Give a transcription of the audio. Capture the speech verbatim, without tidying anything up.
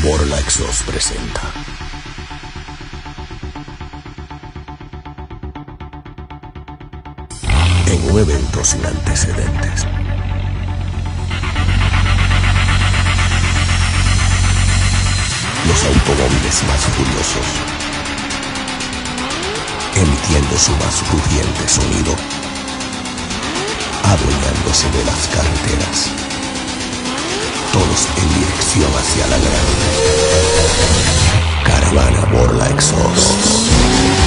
Borla Exos presenta. En un evento sin antecedentes, los automóviles más furiosos, emitiendo su más rugiente sonido, adueñándose de las carreteras, todos en dirección hacia la grande caravana Borla Exos.